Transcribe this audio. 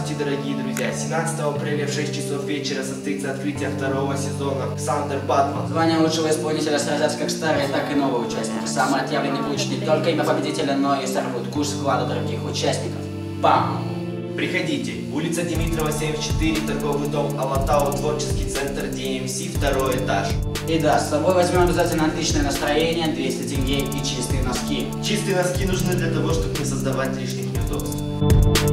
Здравствуйте, дорогие друзья! 17 апреля в 6 часов вечера состоится открытие второго сезона Thunder Batman. Звание лучшего исполнителя сразятся как старые, так и новые участники. Самый отъявленный получит не только имя победителя, но и сорвут куш вклада других участников. Бам! Приходите. Улица Димитрова, 74, торговый дом Алатау, творческий центр DMC, второй этаж. И да, с собой возьмем обязательно отличное настроение, 200 тенге и чистые носки. Чистые носки нужны для того, чтобы не создавать лишних неудобств.